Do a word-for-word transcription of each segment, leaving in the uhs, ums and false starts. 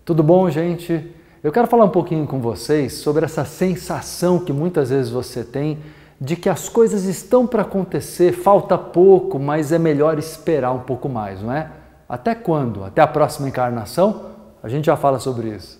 Tudo bom, gente? Eu quero falar um pouquinho com vocês sobre essa sensação que muitas vezes você tem de que as coisas estão para acontecer, falta pouco, mas é melhor esperar um pouco mais, não é? Até quando? Até a próxima encarnação? A gente já fala sobre isso.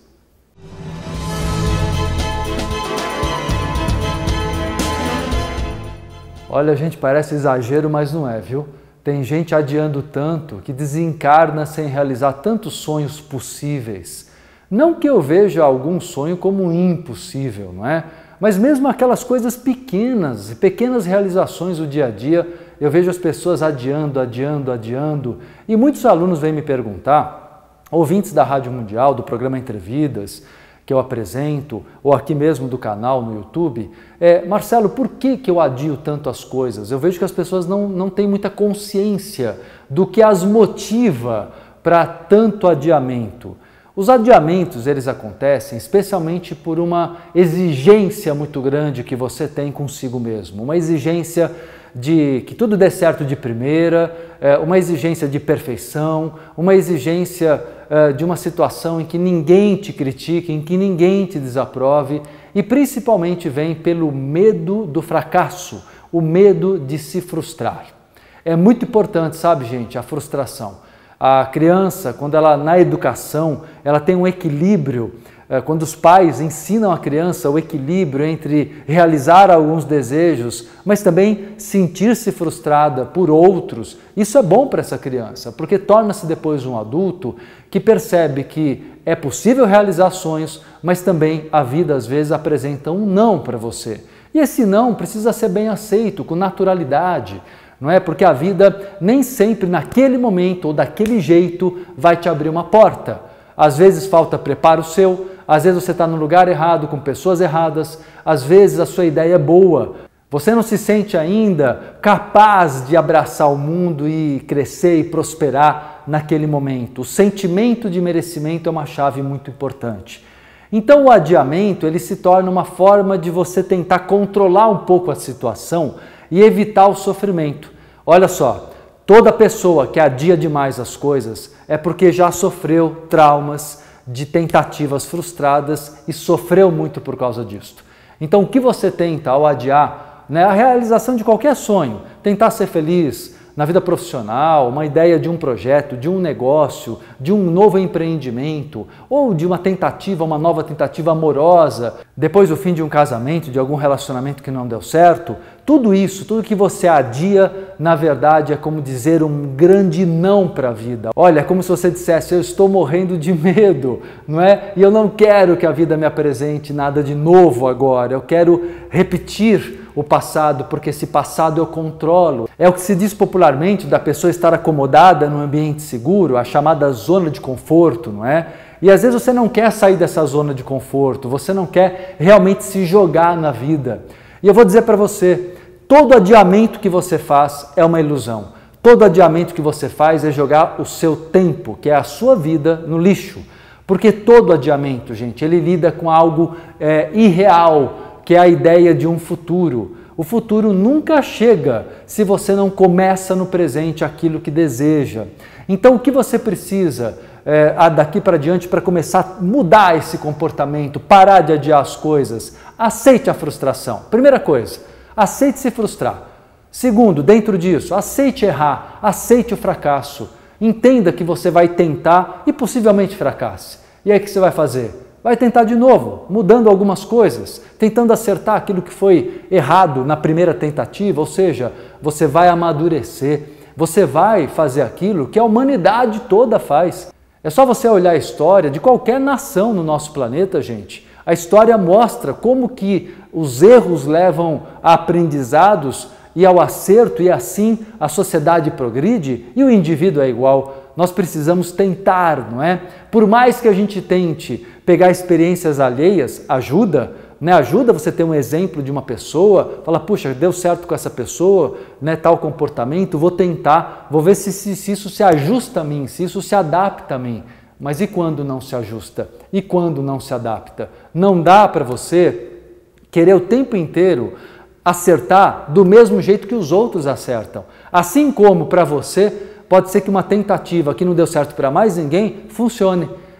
Olha, gente, parece exagero, mas não é, viu? Tem gente adiando tanto que desencarna sem realizar tantos sonhos possíveis. Não que eu veja algum sonho como impossível, não é? Mas mesmo aquelas coisas pequenas, pequenas realizações do dia a dia, eu vejo as pessoas adiando, adiando, adiando. E muitos alunos vêm me perguntar, ouvintes da Rádio Mundial, do programa Entrevidas, que eu apresento, ou aqui mesmo do canal no YouTube, é, Marcelo, por que, que eu adio tanto as coisas? Eu vejo que as pessoas não, não têm muita consciência do que as motiva para tanto adiamento. Os adiamentos, eles acontecem especialmente por uma exigência muito grande que você tem consigo mesmo, uma exigência de que tudo dê certo de primeira, uma exigência de perfeição, uma exigência de uma situação em que ninguém te critique, em que ninguém te desaprove, e principalmente vem pelo medo do fracasso, o medo de se frustrar. É muito importante, sabe, gente, a frustração. A criança, quando ela na educação, ela tem um equilíbrio, quando os pais ensinam a criança o equilíbrio entre realizar alguns desejos, mas também sentir-se frustrada por outros, isso é bom para essa criança, porque torna-se depois um adulto que percebe que é possível realizar sonhos, mas também a vida às vezes apresenta um não para você. E esse não precisa ser bem aceito, com naturalidade, não é? Porque a vida nem sempre naquele momento ou daquele jeito vai te abrir uma porta. Às vezes falta preparo seu, às vezes você está no lugar errado, com pessoas erradas, às vezes a sua ideia é boa. Você não se sente ainda capaz de abraçar o mundo e crescer e prosperar naquele momento. O sentimento de merecimento é uma chave muito importante. Então o adiamento ele se torna uma forma de você tentar controlar um pouco a situação e evitar o sofrimento. Olha só, toda pessoa que adia demais as coisas é porque já sofreu traumas de tentativas frustradas e sofreu muito por causa disso. Então o que você tenta ao adiar, né, a realização de qualquer sonho, tentar ser feliz na vida profissional, uma ideia de um projeto, de um negócio, de um novo empreendimento ou de uma tentativa, uma nova tentativa amorosa, depois do fim de um casamento, de algum relacionamento que não deu certo, tudo isso, tudo que você adia, na verdade é como dizer um grande não para a vida. Olha, é como se você dissesse, eu estou morrendo de medo, não é? E eu não quero que a vida me apresente nada de novo agora, eu quero repetir o passado, porque esse passado eu controlo. É o que se diz popularmente da pessoa estar acomodada num ambiente seguro, a chamada zona de conforto, não é? E às vezes você não quer sair dessa zona de conforto, você não quer realmente se jogar na vida. E eu vou dizer para você, todo adiamento que você faz é uma ilusão. Todo adiamento que você faz é jogar o seu tempo, que é a sua vida, no lixo. Porque todo adiamento, gente, ele lida com algo é, irreal, que é a ideia de um futuro. O futuro nunca chega se você não começa no presente aquilo que deseja. Então o que você precisa é, daqui para diante para começar a mudar esse comportamento, parar de adiar as coisas? Aceite a frustração. Primeira coisa, aceite se frustrar. Segundo, dentro disso, aceite errar, aceite o fracasso. Entenda que você vai tentar e possivelmente fracasse. E aí o que você vai fazer? Vai tentar de novo, mudando algumas coisas, tentando acertar aquilo que foi errado na primeira tentativa, ou seja, você vai amadurecer, você vai fazer aquilo que a humanidade toda faz. É só você olhar a história de qualquer nação no nosso planeta, gente. A história mostra como que os erros levam a aprendizados e ao acerto, e assim a sociedade progride e o indivíduo é igual. Nós precisamos tentar, não é? Por mais que a gente tente pegar experiências alheias, ajuda, né? Ajuda você ter um exemplo de uma pessoa, fala, puxa, deu certo com essa pessoa, né? Tal comportamento, vou tentar, vou ver se, se, se isso se ajusta a mim, se isso se adapta a mim. Mas e quando não se ajusta? E quando não se adapta? Não dá para você querer o tempo inteiro acertar do mesmo jeito que os outros acertam. Assim como para você, pode ser que uma tentativa que não deu certo para mais ninguém funcione.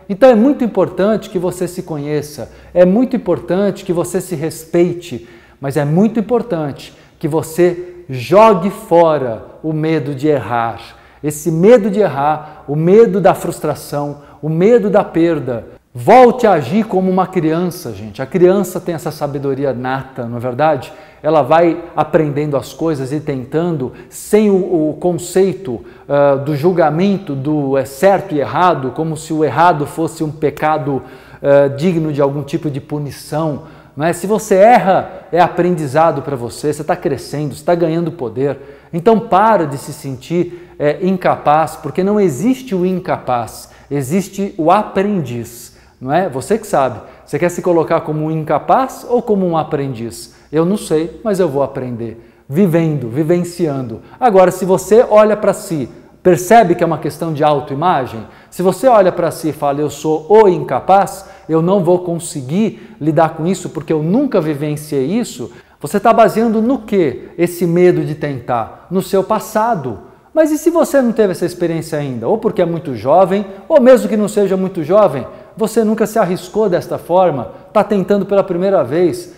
Então é muito importante que você se conheça, é muito importante que você se respeite, mas é muito importante que você jogue fora o medo de errar. Esse medo de errar, o medo da frustração, o medo da perda. Volte a agir como uma criança, gente. A criança tem essa sabedoria nata, não é verdade? Ela vai aprendendo as coisas e tentando, sem o, o conceito uh, do julgamento do é certo e errado, como se o errado fosse um pecado uh, digno de algum tipo de punição. Não é? Se você erra, é aprendizado para você, você está crescendo, você está ganhando poder. Então para de se sentir é, incapaz, porque não existe o incapaz, existe o aprendiz. Não é? Você que sabe. Você quer se colocar como um incapaz ou como um aprendiz? Eu não sei, mas eu vou aprender. Vivendo, vivenciando. Agora, se você olha para si, percebe que é uma questão de autoimagem? Se você olha para si e fala, eu sou o incapaz, eu não vou conseguir lidar com isso porque eu nunca vivenciei isso, você está baseando no quê? Esse medo de tentar? No seu passado. Mas e se você não teve essa experiência ainda? Ou porque é muito jovem, ou mesmo que não seja muito jovem, você nunca se arriscou desta forma, está tentando pela primeira vez.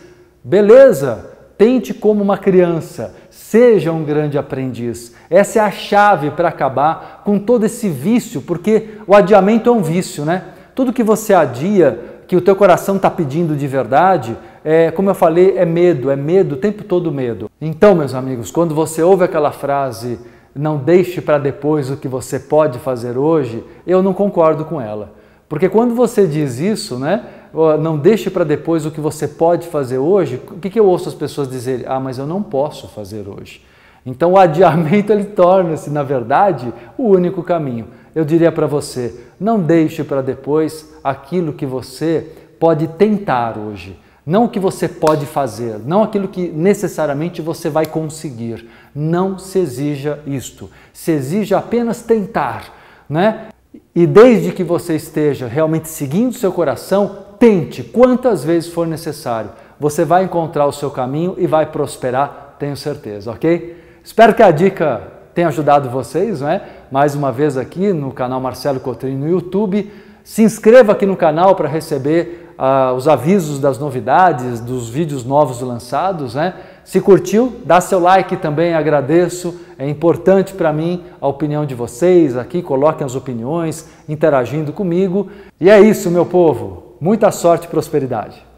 Beleza, tente como uma criança, seja um grande aprendiz. Essa é a chave para acabar com todo esse vício, porque o adiamento é um vício, né? Tudo que você adia, que o teu coração está pedindo de verdade, é, como eu falei, é medo, é medo, o tempo todo medo. Então, meus amigos, quando você ouve aquela frase, não deixe para depois o que você pode fazer hoje, eu não concordo com ela. Porque quando você diz isso, né, não deixe para depois o que você pode fazer hoje, o que, que eu ouço as pessoas dizerem? Ah, mas eu não posso fazer hoje. Então o adiamento ele torna-se, na verdade, o único caminho. Eu diria para você, não deixe para depois aquilo que você pode tentar hoje. Não o que você pode fazer, não aquilo que necessariamente você vai conseguir. Não se exija isto. Se exija apenas tentar, né? E desde que você esteja realmente seguindo seu coração, tente quantas vezes for necessário. Você vai encontrar o seu caminho e vai prosperar, tenho certeza, ok? Espero que a dica tenha ajudado vocês, não é? Mais uma vez aqui no canal Marcelo Cotrim no YouTube. Se inscreva aqui no canal para receber uh, os avisos das novidades, dos vídeos novos lançados, né? Se curtiu, dá seu like também, agradeço. É importante para mim a opinião de vocês aqui, coloquem as opiniões, interagindo comigo. E é isso, meu povo. Muita sorte e prosperidade.